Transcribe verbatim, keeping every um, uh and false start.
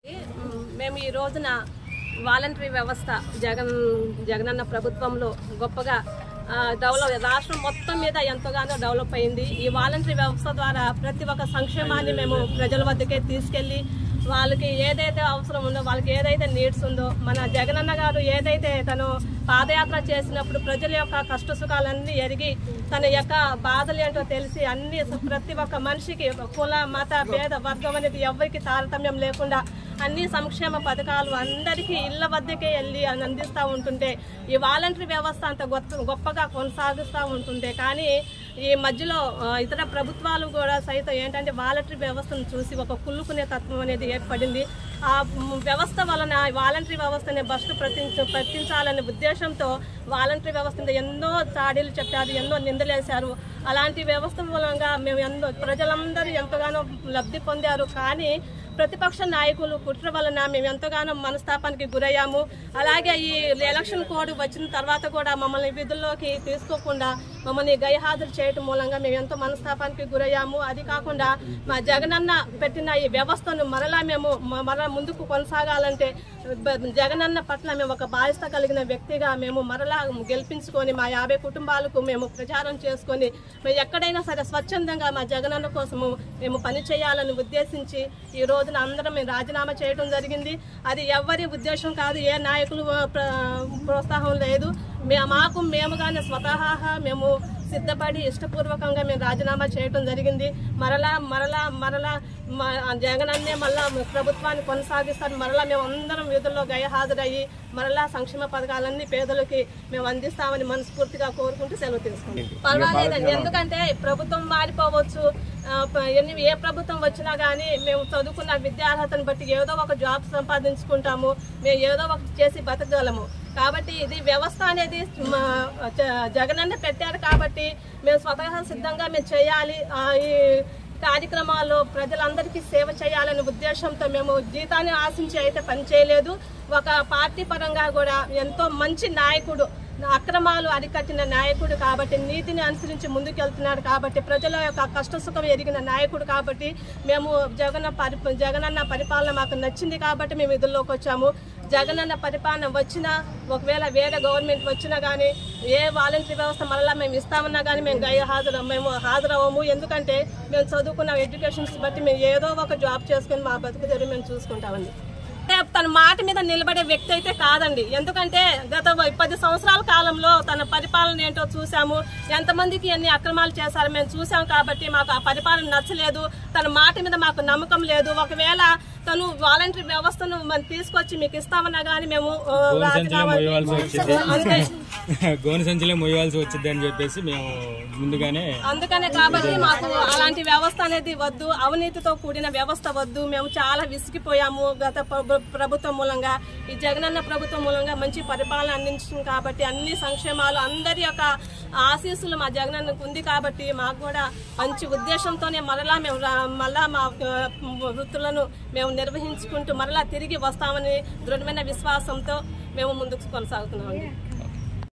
మేము ఈ రోజున వాలంటరీ వ్యవస్థ జగన్ జగనన్న ప్రభుత్వంలో గొప్పగా డెవలప్ రాష్ట్రం మొత్తం మీద ఎంతగానో డెవలప్ అయింది. ఈ వాలంటరీ వ్యవస్థ ద్వారా ప్రతి ఒక్క సంక్షేమాన్ని మేము ప్రజల వద్దకే తీసుకెళ్లి వాళ్ళకి ఏదైతే అవసరం ఉందో వాళ్ళకి ఏదైతే నీడ్స్ ఉందో మన జగనన్న గారు ఏదైతే తను పాదయాత్ర చేసినప్పుడు ప్రజల యొక్క కష్ట సుఖాలన్నీ ఎరిగి తన యొక్క బాధలు ఏంటో తెలిసి అన్ని ప్రతి ఒక్క మనిషికి కుల మత భేద వర్గం అనేది ఎవరికి తారతమ్యం లేకుండా అన్ని సంక్షేమ పథకాలు అందరికీ ఇళ్ల వద్దకే వెళ్ళి అందిస్తూ ఉంటుంటే ఈ వాలంటరీ వ్యవస్థ అంత గొప్పగా కొనసాగిస్తూ ఉంటుంటే కానీ ఈ మధ్యలో ఇతర ప్రభుత్వాలు కూడా సైతం ఏంటంటే వాలంటరీ వ్యవస్థను చూసి ఒక కుళ్ళుకునే తత్వం అనేది ఏర్పడింది. ఆ వ్యవస్థ వలన వాలంటరీ వ్యవస్థని బస్టు ప్రతించ ప్రతించాలనే ఉద్దేశంతో వాలంటరీ వ్యవస్థ ఎన్నో చాడీలు చెప్పారు, ఎన్నో నిందలేశారు. అలాంటి వ్యవస్థ మూలంగా మేము ఎన్నో ప్రజలందరూ ఎంతగానో లబ్ధి పొందారు. కానీ ప్రతిపక్ష నాయకులు కుట్ర వలన మేము ఎంతగానో మనస్తాపానికి గురయ్యాము. అలాగే ఈ ఎలక్షన్ కోడ్ వచ్చిన తర్వాత కూడా మమ్మల్ని విధుల్లోకి తీసుకోకుండా మమ్మల్ని గైహాజరు చేయటం మూలంగా మేము ఎంతో మనస్తాపానికి గురయ్యాము. అది కాకుండా మా జగనన్న పెట్టిన ఈ వ్యవస్థను మరలా మేము మరలా ముందుకు కొనసాగాలంటే జగనన్న పట్ల మేము ఒక బాధ్యత కలిగిన వ్యక్తిగా మేము మరలా గెలిపించుకొని మా యాభై కుటుంబాలకు మేము ప్రచారం చేసుకొని మేము ఎక్కడైనా సరే స్వచ్ఛందంగా మా జగనన్న కోసము మేము పని చేయాలని ఉద్దేశించి ఈ రోజున అందరం మేము రాజీనామా చేయడం జరిగింది. అది ఎవరి ఉద్దేశం కాదు, ఏ నాయకులు ప్రోత్సాహం లేదు. మాకు మేముగానే స్వతహాగా మేము సిద్ధపడి ఇష్టపూర్వకంగా మేము రాజీనామా చేయడం జరిగింది. మరలా మరలా మరలా జగనన్నే మళ్ళా ప్రభుత్వాన్ని కొనసాగిస్తారు. మరలా మేము అందరం విధుల్లో గైహాజరయ్యి మరలా సంక్షేమ పథకాలన్నీ పేదలకి మేము అందిస్తామని మనస్ఫూర్తిగా కోరుకుంటూ సెలవు తీసుకుంటాం. పర్వాలేదండి, ఎందుకంటే ప్రభుత్వం మారిపోవచ్చు, ఏ ప్రభుత్వం వచ్చినా కానీ మేము చదువుకున్న విద్యార్హతను బట్టి ఏదో ఒక జాబ్ సంపాదించుకుంటాము, మేము ఏదో ఒకటి చేసి బతకగలము. కాబట్టి ఇది వ్యవస్థ అనేది జగనన్న పెట్టారు కాబట్టి మేము స్వతహా సిద్ధంగా మేము చేయాలి. ఈ కార్యక్రమాల్లో ప్రజలందరికీ సేవ చేయాలనే ఉద్దేశంతో మేము జీతాన్ని ఆశించి అయితే పని చేయలేదు. ఒక పార్టీ పరంగా కూడా ఎంతో మంచి నాయకుడు, అక్రమాలు అరికట్టిన నాయకుడు కాబట్టి నీతిని అనుసరించి ముందుకెళ్తున్నాడు కాబట్టి ప్రజల యొక్క కష్ట సుఖం ఎరిగిన నాయకుడు కాబట్టి మేము జగన్ పరి జగనన్న పరిపాలన మాకు నచ్చింది కాబట్టి మేము విధుల్లోకి వచ్చాము. జగనన్న పరిపాలన వచ్చినా ఒకవేళ వేరే గవర్నమెంట్ వచ్చినా కానీ ఏ వాలంటరీ వ్యవస్థ మళ్ళీ మేము ఇస్తామన్నా కానీ మేము గై హాజరు మేము హాజరవ్వము. ఎందుకంటే మేము చదువుకున్న ఎడ్యుకేషన్స్ బట్టి మేము ఏదో ఒక జాబ్ చేసుకుని మా బతుకు తెరువు మేము చూసుకుంటామండి. తన మాట మీద నిలబడే వ్యక్తి అయితే కాదండి. ఎందుకంటే గత పది సంవత్సరాల కాలంలో తన పరిపాలన ఏంటో చూసాము, ఎంతమందికి ఎన్ని అక్రమాలు చేశారో మేము చూసాం కాబట్టి మాకు ఆ పరిపాలన నచ్చలేదు, తన మాట మీద మాకు నమ్మకం లేదు. ఒకవేళ తను వాలంటరీ వ్యవస్థను మనం తీసుకొచ్చి మీకు ఇస్తామన్నా కానీ మేము గోను సంచిలో మొయ్యాల్సి వచ్చింది అని చెప్పేసి మేము ముందుగానే అందుకనే కాబట్టి మాకు అలాంటి వ్యవస్థ అనేది వద్దు, అవినీతితో కూడిన వ్యవస్థ వద్దు. మేము చాలా విసిగిపోయాము గత ప్రభుత్వం మూలంగా. ఈ జగనన్న ప్రభుత్వం మూలంగా మంచి పరిపాలన అందించింది కాబట్టి అన్ని సంక్షేమాలు అందరి యొక్క ఆశీస్సులు మా జగనన్నకు ఉంది కాబట్టి మాకు కూడా మంచి ఉద్దేశంతోనే మరలా మేము మళ్ళా మా వృత్తులను మేము నిర్వహించుకుంటూ మరలా తిరిగి వస్తామని దృఢమైన విశ్వాసంతో మేము ముందుకు కొనసాగుతున్నామండి.